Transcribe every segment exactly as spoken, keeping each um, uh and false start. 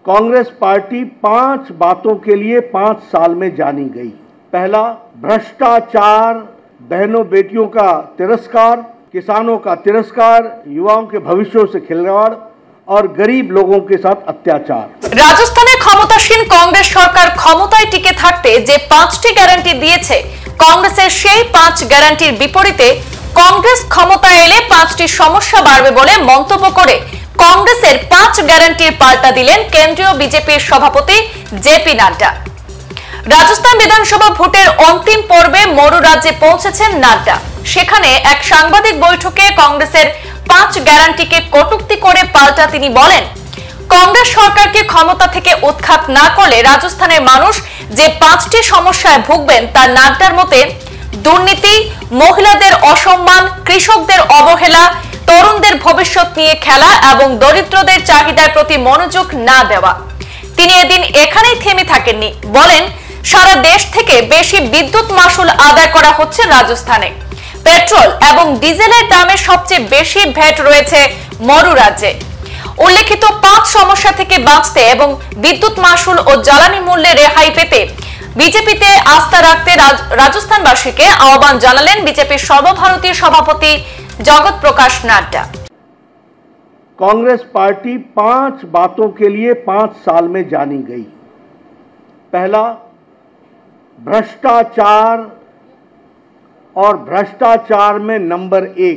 Congress party पांच बातों के लिए पांच साल में जानी गई। पहला, भ्रष्टाचार, बहनों बेटियों का तिरस्कार, किसानों का तिरस्कार, युवाओं के भविष्यों से खिलवाड़ और गरीब लोगों के साथ अत्याचार। राजस्थाने क्षमतासीन कांग्रेस सरकार क्षमताয় টিকে থাকতে যে পাঁচটি গ্যারান্টি দিয়েছে, কংগ্রেসের সেই পাঁচ গ্যারান্টির বিপরীতে কংগ্রেস ক্ষমতায় এলে পাঁচটি সমস্যা বাড়বে বলে মন্তব্য করে কংগ্রেসের পাঁচ গ্যারান্টির পাল্টা দিলেন কেন্দ্রীয় বিজেপির সভাপতি জেপি নাড্ডা। রাজস্থান বিধানসভা ভোটের অন্তিম পর্বে মরু রাজ্যে পৌঁছেছেন নাড্ডা। সেখানে এক সাংবাদিক বৈঠকে কংগ্রেসের পাঁচ গ্যারান্টিকে কটূক্তি করে পাল্টা তিনি বলেন, কংগ্রেস সরকারকে ক্ষমতা থেকে উৎখাত না করলে রাজস্থানের মানুষ যে পাঁচটি সমস্যায় ভুগবেন তা নাড্ডার মতে দুর্নীতি, মহিলাদের অসম্মান, কৃষকদের অবহেলা, তরুণদের ভবিষ্যৎ নিয়ে খেলা এবং দরিদ্রদের চাহিদার প্রতি মনোযোগ না দেওয়া। তিনি এদিন এখানেই থেমে থাকেননি, বলেন সারা দেশ থেকে বেশি বিদ্যুৎ মাশুল আদায় করা হচ্ছে রাজস্থানে। পেট্রোল এবং ডিজেলের দামে সবচেয়ে বেশি ভ্যাট রয়েছে মরু রাজ্যে। উল্লেখিত পাঁচ সমস্যা থেকে বাঁচতে এবং বিদ্যুৎ মাশুল ও জ্বালানি মূল্যে রেহাই পেতে বিজেপিতে আস্থা রাখতে রাজস্থানবাসীকে আহ্বান জানালেন বিজেপির সর্বভারতীয় সভাপতি जगत प्रकाश नाड्डा। कांग्रेस पार्टी पांच बातों के लिए पांच साल में जानी गई। पहला, भ्रष्टाचार और भ्रष्टाचार में नंबर एक।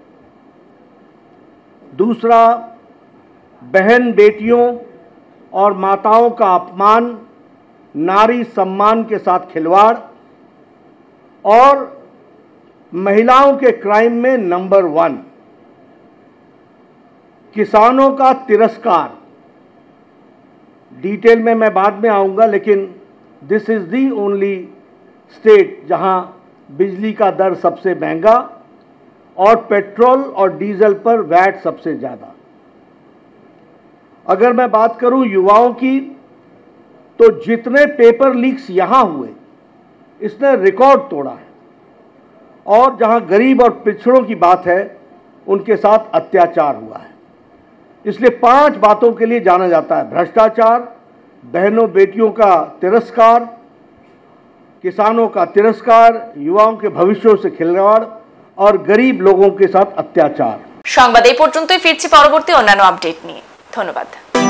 दूसरा, बहन बेटियों और माताओं का अपमान, नारी सम्मान के साथ खिलवाड़ और महिलाओं के क्राइम में नंबर वन। किसानों का तिरस्कार, डिटेल में मैं बाद में आऊंगा, लेकिन this is the only state जहां बिजली का दर सबसे महंगा और पेट्रोल और डीजल पर वैट सबसे ज़्यादा। अगर मैं बात करूं युवाओं की, तो जितने पेपर लीक्स यहां हुए इसने रिकॉर्ड तोड़ा है और जहां गरीब और पिछड़ों की बात है उनके साथ अत्याचार हुआ है। इसलिए पांच बातों के लिए जाना जाता है: भ्रष्टाचार, बहनों बेटियों का तिरस्कार, किसानों का तिरस्कार, युवाओं के भविष्यों से खिलवाड़ और गरीब लोगों के साथ अत्याचार। সংবাদ এই পর্যন্তই, ফিরছি পরবর্তী অন্যান্য আপডেট নিয়ে। ধন্যবাদ।